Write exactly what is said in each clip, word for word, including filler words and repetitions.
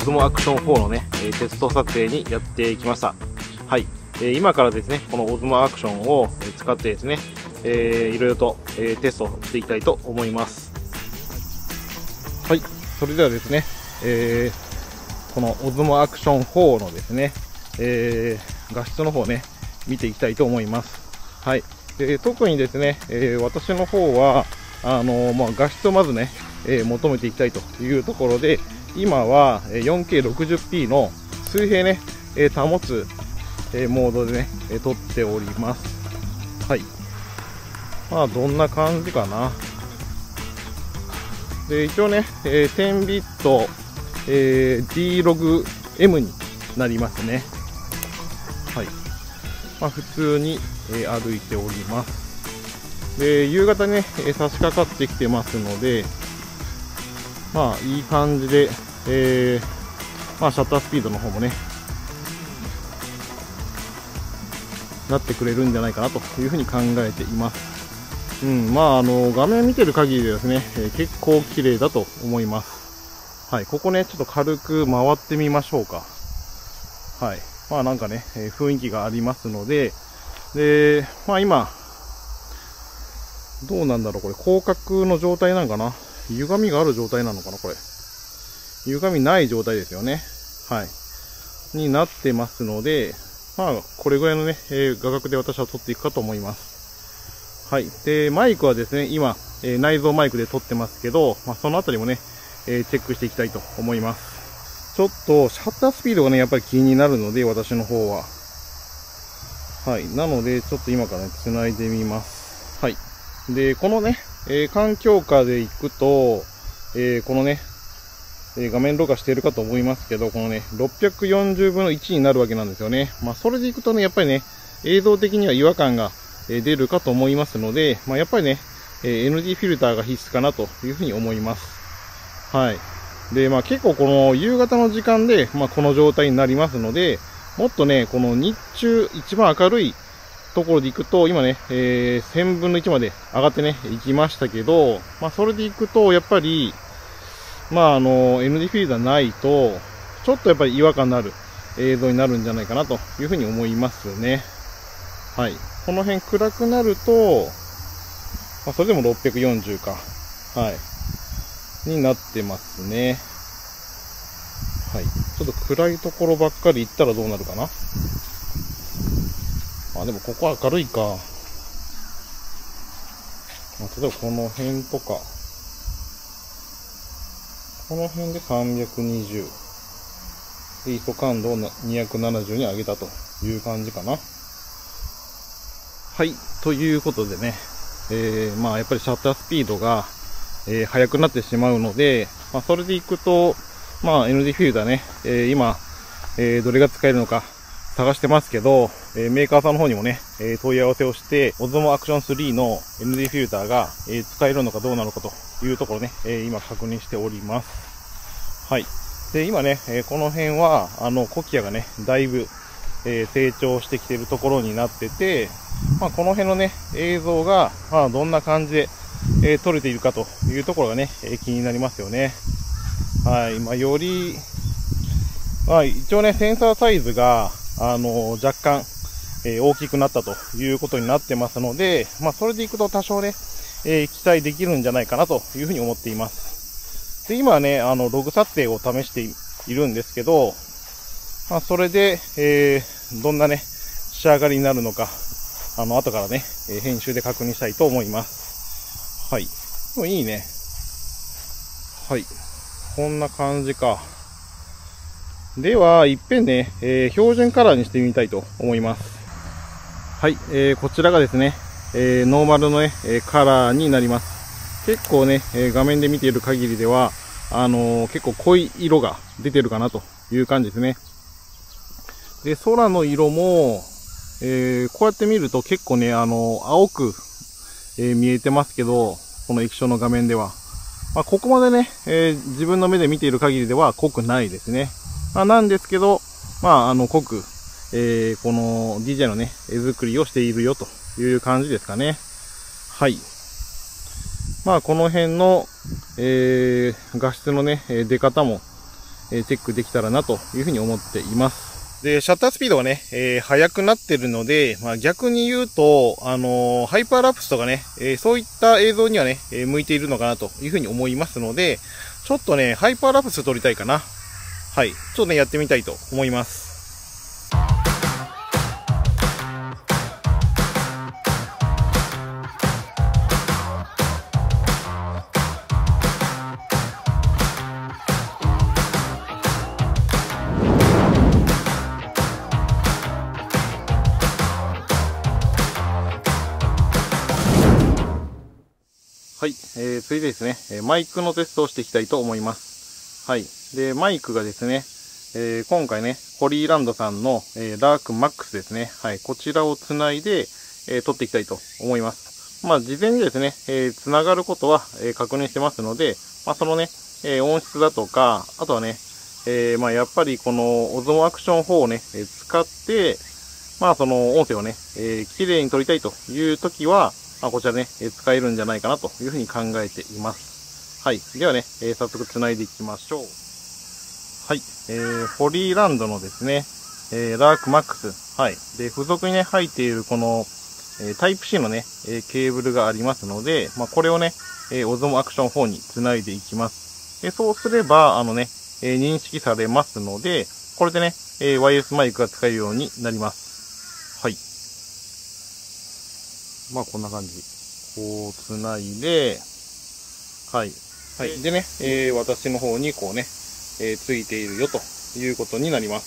ズモアクションフォーのね、えー、テスト撮影にやってきました。はい、えー、今からですね、このオズモアクションを使ってですね、えー、いろいろと、えー、テストしていきたいと思います。はい、それではですね、えー、このオズモアクションフォーのですね、えー、画質の方ね、見ていきたいと思います。はい、で特にですね、えー、私の方はあのーまあ、画質をまずね、えー、求めていきたいというところで、今は よんケーろくじゅうピー の水平ね、えー、保つ、えー、モードでね、えー、撮っております。はい、まあどんな感じかな。で一応ね、えー、じゅうビット、えー、ディーログエム になりますね。はい、まあ、普通に、えー、歩いております。で夕方にね、えー、差し掛かってきてますので、まあいい感じで、えーまあ、シャッタースピードの方もねなってくれるんじゃないかなというふうに考えています。うん、まああの画面見てる限りでですね、えー、結構綺麗だと思います。はい、ここねちょっと軽く回ってみましょうか。はい、まあなんかね、えー、雰囲気がありますので、でまあ今どうなんだろう、これ広角の状態なのかな、歪みがある状態なのかな、これ歪みない状態ですよね。はい。になってますので、まあ、これぐらいのね、えー、画角で私は撮っていくかと思います。はい。で、マイクはですね、今、えー、内蔵マイクで撮ってますけど、まあ、そのあたりもね、えー、チェックしていきたいと思います。ちょっと、シャッタースピードがね、やっぱり気になるので、私の方は。はい。なので、ちょっと今からね、繋いでみます。はい。で、このね、えー、環境下で行くと、えー、このね、画面録画しているかと思いますけど、このね、ろっぴゃくよんじゅうぶんのいちになるわけなんですよね。まあ、それでいくとね、やっぱりね、映像的には違和感が出るかと思いますので、まあ、やっぱりね、エヌディー フィルターが必須かなというふうに思います。はい。で、まあ、結構この夕方の時間で、まあ、この状態になりますので、もっとね、この日中一番明るいところでいくと、今ね、えー、せんぶんのいちまで上がってね、行きましたけど、まあ、それでいくと、やっぱり、まああの エヌディー フィルターないとちょっとやっぱり違和感のある映像になるんじゃないかなというふうに思いますね。はい。この辺暗くなると、まあ、それでもろっぴゃくよんじゅうか。はい。になってますね。はい。ちょっと暗いところばっかり行ったらどうなるかな。あ、でもここは明るいか。まあ、例えばこの辺とか。この辺でさんびゃくにじゅう。で、イーエスオ感度をにひゃくななじゅうに上げたという感じかな。はい。ということでね、えー、まあやっぱりシャッタースピードが、えー、速くなってしまうので、まあそれでいくと、まあ エヌディー フィルターね、えー、今、えー、どれが使えるのか探してますけど、えー、メーカーさんの方にもね、えー、問い合わせをして、オズモアクションスリーの エヌディー フィルターが、えー、使えるのかどうなのかというところね、えー、今確認しております。はい。で、今ね、えー、この辺は、あの、コキアがね、だいぶ、えー、成長してきているところになってて、まあ、この辺のね、映像が、まあ、どんな感じで、えー、撮れているかというところがね、えー、気になりますよね。はい。まあ、より、まあ、一応ね、センサーサイズが、あのー、若干、えー、大きくなったということになってますので、まあ、それでいくと多少ね、えー、期待できるんじゃないかなというふうに思っています。で、今はね、あの、ログ撮影を試しているんですけど、まあ、それで、えー、どんなね、仕上がりになるのか、あの、後からね、えー、編集で確認したいと思います。はい。でもいいね。はい。こんな感じか。では、いっぺんね、えー、標準カラーにしてみたいと思います。はい。えー、こちらがですね、えー、ノーマルのね、えー、カラーになります。結構ね、えー、画面で見ている限りでは、あのー、結構濃い色が出てるかなという感じですね。で、空の色も、えー、こうやって見ると結構ね、あのー、青く、えー、見えてますけど、この液晶の画面では。まあ、ここまでね、えー、自分の目で見ている限りでは濃くないですね。まあ、なんですけど、まあ、あの、濃く、えー、この ディージェー のね、絵作りをしているよという感じですかね。はい。まあ、この辺の、えー、画質のね、出方も、 えチェックできたらなというふうに思っています。で、シャッタースピードがね、えー、速くなってるので、まあ、逆に言うと、あのー、ハイパーラプスとかね、えー、そういった映像にはね、えー、向いているのかなというふうに思いますので、ちょっとね、ハイパーラプス撮りたいかな。はい。ちょっとね、やってみたいと思います。はい、えー、次ですね、マイクのテストをしていきたいと思います。はい。で、マイクがですね、えー、今回ね、ホリーランドさんの、えー、ダークマックスですね。はい。こちらをつないで、えー、撮っていきたいと思います。まあ、事前にですね、えー、つながることは、えー、確認してますので、まあ、そのね、えー、音質だとか、あとはね、えー、まあ、やっぱりこのオズモアクションフォーをね、えー、使って、まあ、その音声をね、えー、綺麗に撮りたいという時は、まあ、こちらね、えー、使えるんじゃないかなというふうに考えています。はい。ではね、えー、早速繋いでいきましょう。はい。えー、ホリーランドのですね、えー、ダークマックス。はい。で、付属にね、入っているこの、えー、タイプ C のね、えー、ケーブルがありますので、まあ、これをね、えー、オズモアクションフォーに繋いでいきます。で、そうすれば、あのね、えー、認識されますので、これでね、えー、ワイヤレスマイクが使えるようになります。はい。まあ、こんな感じ。こう、繋いで、はい。はい。でね、えー、私の方にこうね、えー、ついているよということになります。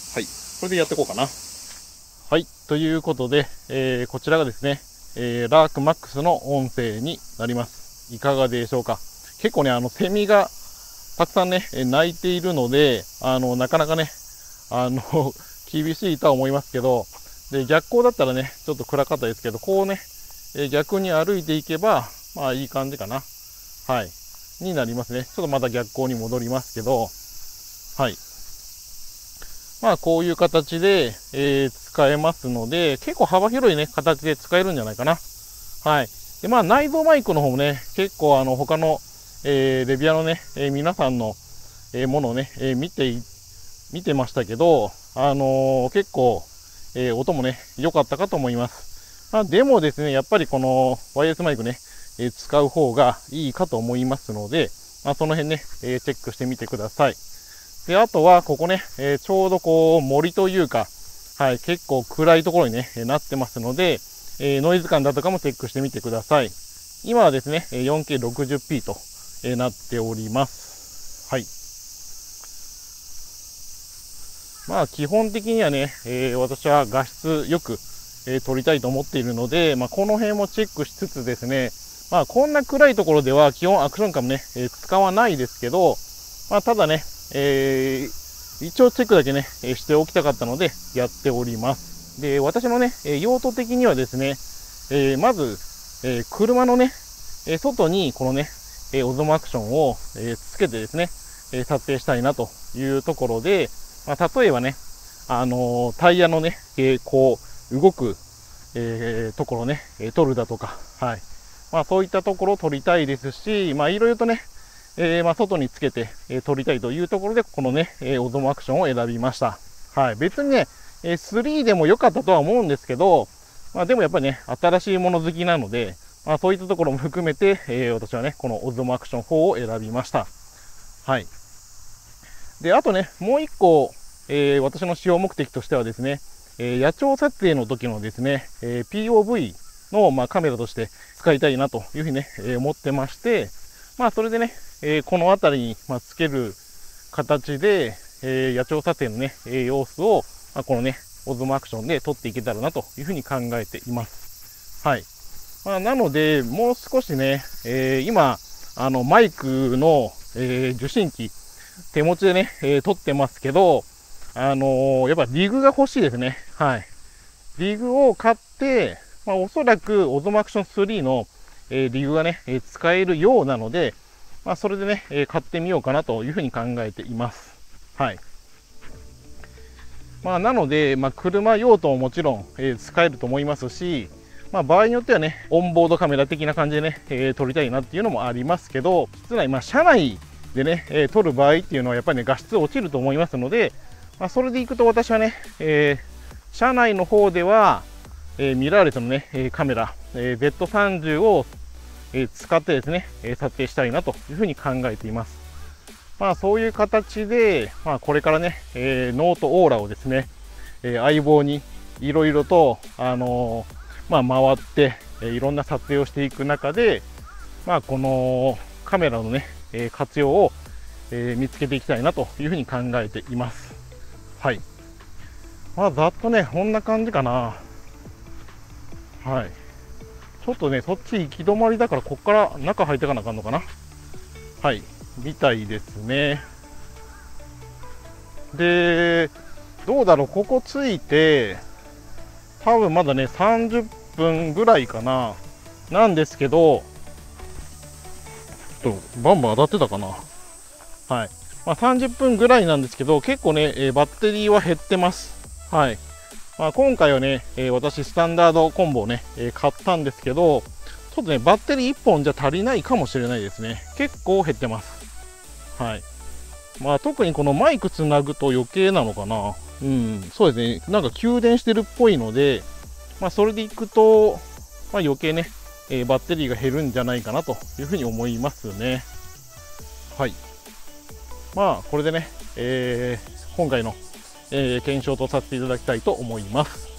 はい。これでやっていこうかな。はい。ということで、えー、こちらがですね、えー、ラークマックスの音声になります。いかがでしょうか。結構ね、あの、セミがたくさんね、鳴いているので、あの、なかなかね、あの、厳しいとは思いますけど、で、逆光だったらね、ちょっと暗かったですけど、こうね、えー、逆に歩いていけば、まあいい感じかな。はい。になりますね。ちょっとまた逆光に戻りますけど、はい。まあこういう形で、えー、使えますので、結構幅広いね、形で使えるんじゃないかな。はい。で、まあ内蔵マイクの方もね、結構あの他の、えー、レビアのね、えー、皆さんの、えー、ものをね、えー、見て、見てましたけど、あのー、結構、えー、音もね、良かったかと思います。まあ、でもですね、やっぱりこのワイヤレスマイクね、えー、使う方がいいかと思いますので、まあ、その辺ね、えー、チェックしてみてください。で、あとは、ここね、えー、ちょうどこう、森というか、はい、結構暗いところにね、えー、なってますので、えー、ノイズ感だとかもチェックしてみてください。今はですね、よんケーろくじゅうピー と、えー、なっております。はい。まあ基本的にはね、えー、私は画質よく、えー、撮りたいと思っているので、まあこの辺もチェックしつつですね、まあこんな暗いところでは基本アクションカムね、えー、使わないですけど、まあただね、えー、一応チェックだけね、えー、しておきたかったのでやっております。で、私のね、用途的にはですね、えー、まず、えー、車のね、え外にこのね、えオズモアクションを、えつけてですね、え撮影したいなというところで、まあ、例えばね、あのー、タイヤのね、えー、こう、動く、えー、ところね、えー、撮るだとか、はい。まあ、そういったところを撮りたいですし、まあ、いろいろとね、えー、まあ、外につけて、えー、撮りたいというところで、このね、えー、オズモアクションを選びました。はい。別にね、えー、スリーでも良かったとは思うんですけど、まあ、でもやっぱりね、新しいもの好きなので、まあ、そういったところも含めて、えー、私はね、このオズモアクションフォーを選びました。はい。で、あとね、もう一個、えー、私の使用目的としてはですね、えー、野鳥撮影の時のですね、えー、ピーオーブイ の、まあ、カメラとして使いたいなというふうにね、えー、思ってまして、まあ、それでね、えー、この辺りに、まあ、つける形で、えー、野鳥撮影のね、えー、様子を、まあ、このね、オズモアクションで撮っていけたらなというふうに考えています。はい。まあ、なので、もう少しね、えー、今、あの、マイクの、えー、受信機、手持ちでね、えー、撮ってますけど、あのー、やっぱリグが欲しいですね。はい。リグを買って、まあ、おそらくオズモアクションスリーの、えー、リグがね、えー、使えるようなので、まあ、それでね、えー、買ってみようかなというふうに考えています。はい。まあ、なので、まあ、車用途ももちろん、えー、使えると思いますし、まあ、場合によってはね、オンボードカメラ的な感じでね、えー、撮りたいなっていうのもありますけど、室内、まあ、車内でね、えー、撮る場合っていうのはやっぱりね、画質落ちると思いますので、まあ、それでいくと私はね、えー、車内の方では、えー、ミラーレスのね、カメラ、えー、ゼットさんじゅう を、えー、使ってですね、撮影したいなというふうに考えています。まあそういう形で、まあ、これからね、えー、ノートオーラをですね、えー、相棒にいろいろと、あのー、まあ、回って、えー、いろんな撮影をしていく中で、まあ、このカメラのね、えー、活用を、えー、見つけていきたいなというふうに考えています。はい。まあざっとね、こんな感じかな。はい。ちょっとね、そっち行き止まりだから、こっから中入っていかなあかんのかな。はい。みたいですね。で、どうだろう、ここ着いて、多分まだね、さんじゅっぷんぐらいかな。なんですけど、ちょっとバンバン当たってたかな。はい。まあ、さんじゅっぷんぐらいなんですけど、結構ね、えー、バッテリーは減ってます。はい。まあ、今回はね、えー、私、スタンダードコンボをね、えー、買ったんですけど、ちょっとね、バッテリーいっぽんじゃ足りないかもしれないですね。結構減ってます。はい。まあ、特にこのマイクつなぐと余計なのかな。うん、そうですね。なんか給電してるっぽいので、まあ、それでいくと、まあ、余計ね、えー、バッテリーが減るんじゃないかなというふうに思いますね。はい。まあ、これでね、えー、今回の、えー、検証とさせていただきたいと思います。